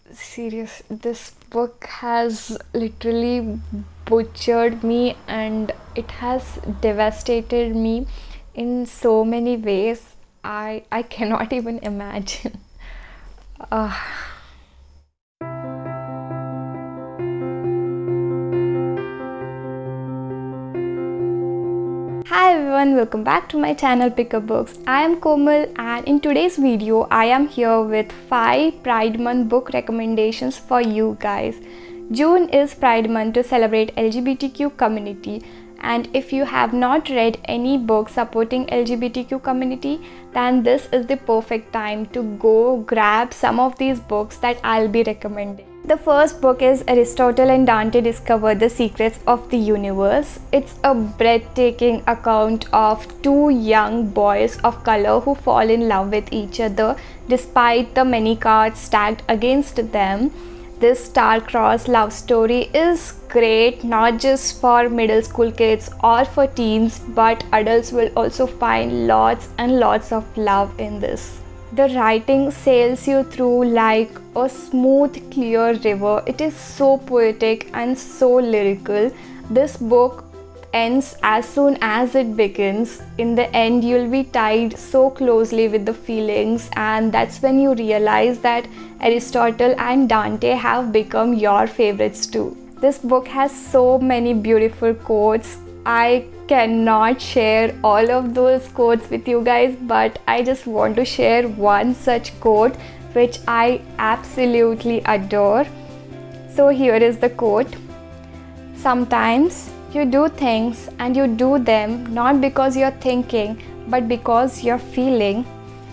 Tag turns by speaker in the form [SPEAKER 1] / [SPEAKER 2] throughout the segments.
[SPEAKER 1] Serious, this book has literally butchered me and it has devastated me in so many ways. I cannot even imagine. Uh, Hi everyone, welcome back to my channel Pickup Books. I am Komal and in today's video I am here with 5 Pride Month book recommendations for you guys. June is Pride Month to celebrate LGBTQ community, and if you have not read any book supporting LGBTQ community, then this is the perfect time to go grab some of these books that I'll be recommending. The first book is Aristotle and Dante Discover the Secrets of the Universe. It's a breathtaking account of two young boys of color who fall in love with each other despite the many cards stacked against them. This star-crossed love story is great not just for middle school kids or for teens, but adults will also find lots and lots of love in this. The writing sails you through like a smooth, clear river. It is so poetic and so lyrical. This book ends as soon as it begins. In the end, you'll be tied so closely with the feelings, and that's when you realize that Aristotle and Dante have become your favorites too. This book has so many beautiful quotes. I cannot share all of those quotes with you guys, but I just want to share one such quote which I absolutely adore. So here is the quote. Sometimes you do things and you do them not because you're thinking, but because you're feeling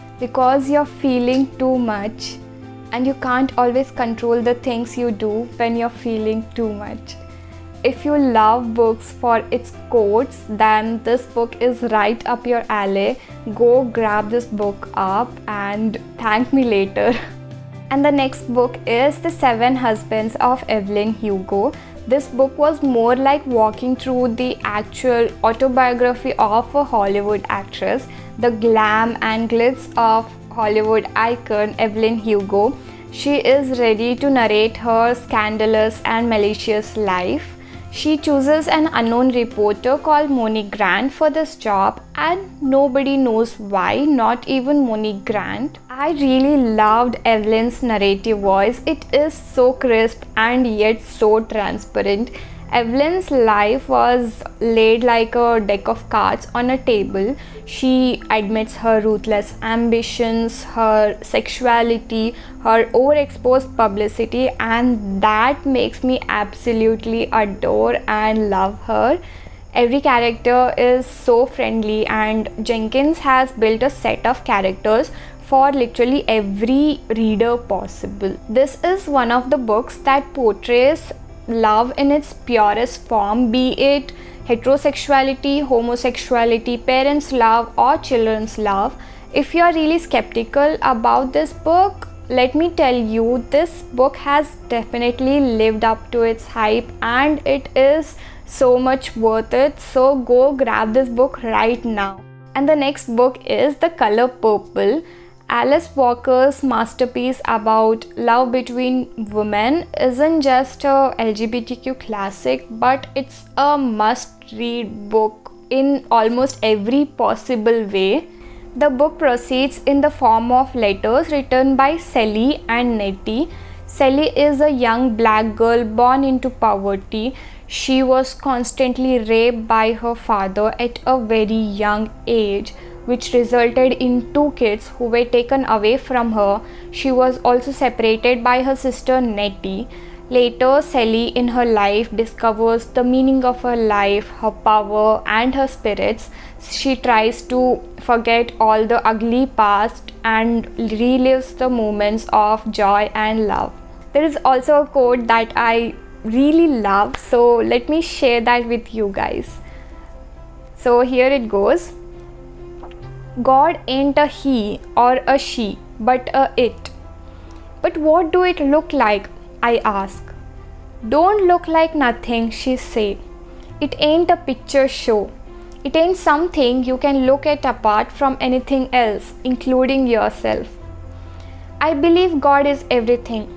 [SPEAKER 1] too much, and you can't always control the things you do when you're feeling too much. If you love books for its quotes, then this book is right up your alley. Go grab this book up and thank me later. And the next book is The Seven Husbands of Evelyn Hugo. This book was more like walking through the actual autobiography of a Hollywood actress, the glam and glitz of Hollywood icon Evelyn Hugo. She is ready to narrate her scandalous and malicious life. She chooses an unknown reporter called Monique Grant for this job, and nobody knows why, not even Monique Grant. I really loved Evelyn's narrative voice. It is so crisp and yet so transparent. Evelyn's life was laid like a deck of cards on a table. She admits her ruthless ambitions, her sexuality, her overexposed publicity, and that makes me absolutely adore and love her. Every character is so friendly, and Jenkins has built a set of characters for literally every reader possible. This is one of the books that portrays love in its purest form, be it heterosexuality, homosexuality, parents' love, or children's love. If you are really skeptical about this book, let me tell you, this book has definitely lived up to its hype and it is so much worth it. So go grab this book right now. And the next book is The Color Purple. Alice Walker's masterpiece about love between women isn't just a LGBTQ classic, but it's a must-read book in almost every possible way. The book proceeds in the form of letters written by Sally and Nettie. Sally is a young black girl born into poverty. She was constantly raped by her father at a very young age, which resulted in 2 kids who were taken away from her. She was also separated by her sister Nettie. Later, Sally in her life discovers the meaning of her life, her power, and her spirits. She tries to forget all the ugly past and relives the moments of joy and love. There is also a quote that I really love, so let me share that with you guys. So here it goes. God ain't a he or a she, but a it. But what do it look like? I ask. Don't look like nothing, she say. It ain't a picture show. It ain't something you can look at apart from anything else, including yourself. I believe God is everything.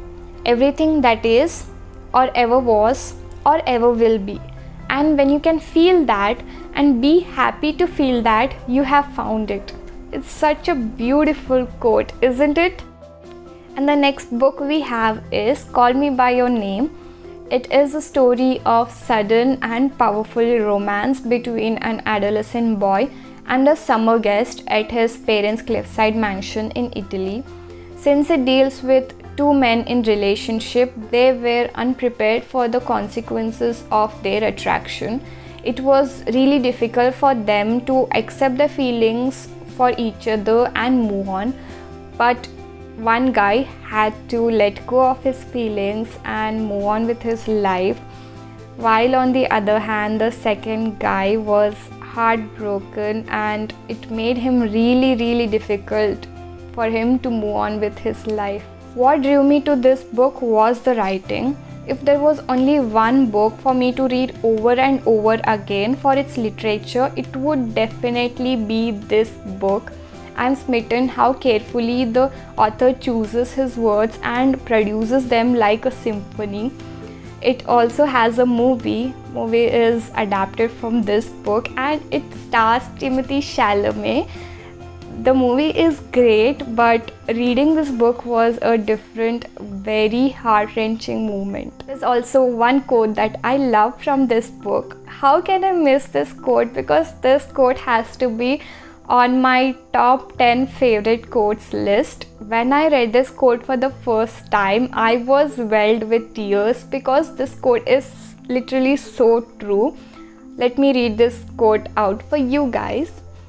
[SPEAKER 1] everything that is or ever was or ever will be. And when you can feel that and be happy to feel that, you have found it. It's such a beautiful quote, isn't it? And the next book we have is Call Me By Your Name. It is a story of sudden and powerful romance between an adolescent boy and a summer guest at his parents' cliffside mansion in Italy. Since it deals with two men in relationship, they were unprepared for the consequences of their attraction. It was really difficult for them to accept the feelings for each other and move on. But one guy had to let go of his feelings and move on with his life, while on the other hand, the second guy was heartbroken, and it made him really difficult for him to move on with his life. What drew me to this book was the writing. If there was only one book for me to read over and over again for its literature, it would definitely be this book. I'm smitten how carefully the author chooses his words and produces them like a symphony. It also has a movie. Movie is adapted from this book and it stars Timothée Chalamet. The movie is great, but reading this book was a different, very heart-wrenching moment. There's also one quote that I love from this book. How can I miss this quote? Because this quote has to be on my top 10 favorite quotes list. When I read this quote for the first time, I was welled with tears because this quote is literally so true. Let me read this quote out for you guys.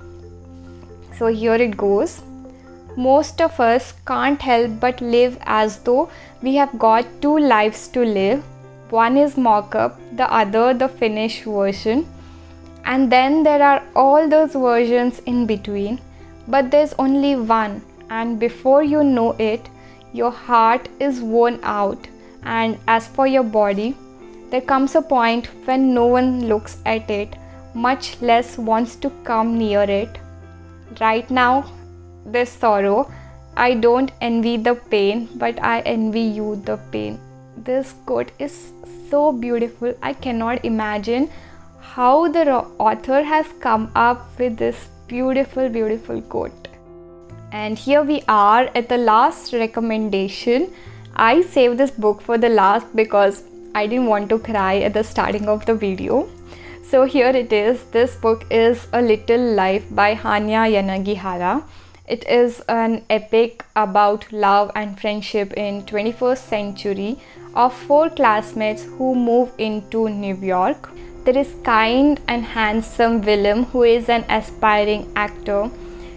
[SPEAKER 1] So here it goes. Most of us can't help but live as though we have got two lives to live. One is mock-up, the other the finished version. And then there are all those versions in between. But there's only one, and before you know it, your heart is worn out. And as for your body, there comes a point when no one looks at it, much less wants to come near it. Right now, this sorrow, I don't envy the pain, but I envy you the pain. This quote is so beautiful. I cannot imagine how the author has come up with this beautiful quote. And here we are at the last recommendation. I saved this book for the last because I didn't want to cry at the starting of the video. So here it is. This book is A Little Life by Hanya Yanagihara. It is an epic about love and friendship in 21st century of four classmates who move into New York. There is kind and handsome Willem, who is an aspiring actor.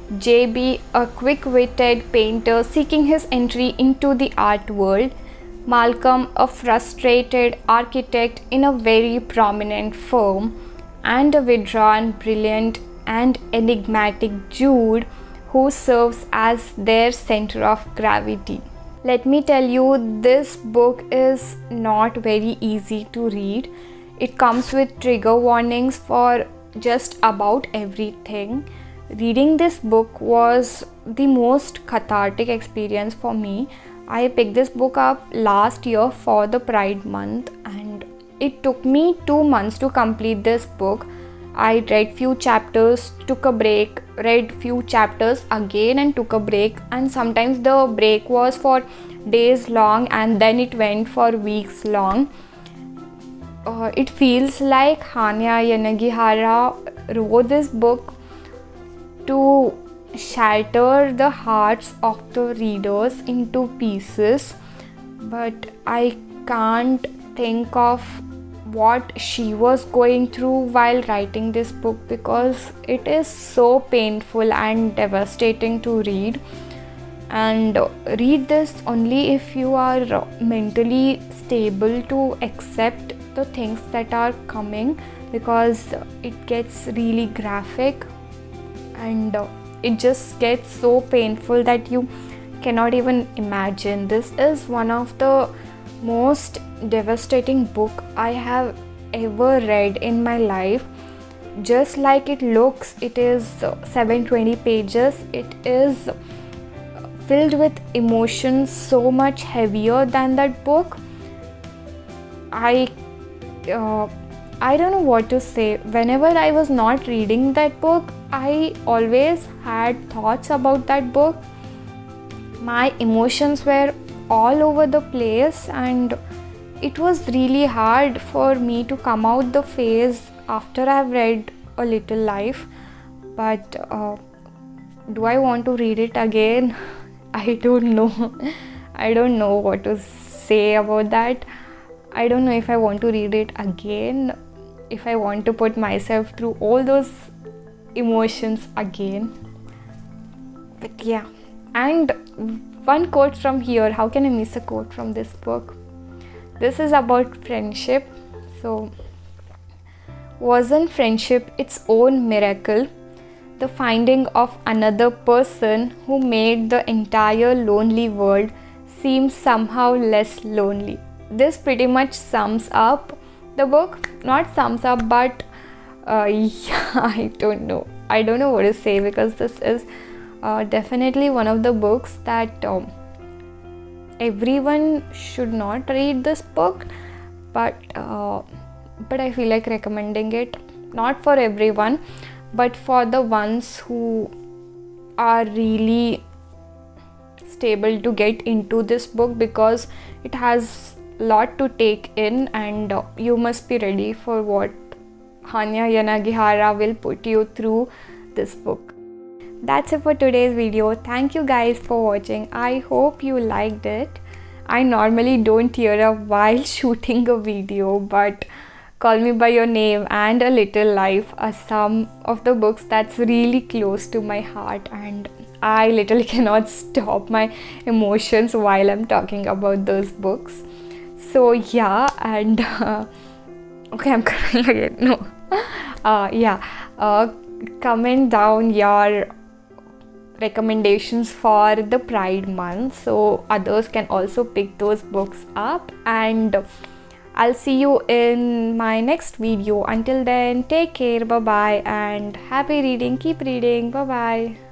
[SPEAKER 1] JB, a quick-witted painter seeking his entry into the art world. Malcolm, a frustrated architect in a very prominent firm. And a withdrawn, brilliant and enigmatic Jude, who serves as their center of gravity. Let me tell you, this book is not very easy to read. It comes with trigger warnings for just about everything. Reading this book was the most cathartic experience for me. I picked this book up last year for the Pride month, and it took me 2 months to complete this book. I read few chapters, took a break, read few chapters again and took a break, and sometimes the break was for days long and then it went for weeks long. It feels like Hanya Yanagihara wrote this book to shatter the hearts of the readers into pieces, but I can't think of what she was going through while writing this book because it is so painful and devastating to read. And read this only if you are mentally stable to accept the things that are coming, because it gets really graphic and it just gets so painful that you cannot even imagine. This is one of the most devastating book I have ever read in my life. Just like it looks, it is 720 pages. It is filled with emotions so much heavier than that book. I don't know what to say. Whenever I was not reading that book, I always had thoughts about that book. My emotions were all over the place, and it was really hard for me to come out the phase after I've read A Little Life. But do I want to read it again? I don't know. I don't know what to say about that. I don't know if I want to read it again, if I want to put myself through all those emotions again. But yeah, and one quote from here. How can I miss a quote from this book? This is about friendship. So, wasn't friendship its own miracle? The finding of another person who made the entire lonely world seem somehow less lonely. This pretty much sums up the book. Not sums up, but yeah, I don't know what to say, because this is definitely one of the books that everyone should not read this book, but I feel like recommending it, not for everyone, but for the ones who are really stable to get into this book, because it has lot to take in, and you must be ready for what Hanya Yanagihara will put you through this book. That's it for today's video. Thank you guys for watching. I hope you liked it. I normally don't tear up while shooting a video, but Call Me By Your Name and A Little Life are some of the books that's really close to my heart, and I literally cannot stop my emotions while I'm talking about those books. So yeah, and okay, I'm crying again. No, comment down your recommendations for the Pride month, so others can also pick those books up. And I'll see you in my next video. Until then, take care, bye bye, and happy reading. Keep reading. Bye bye.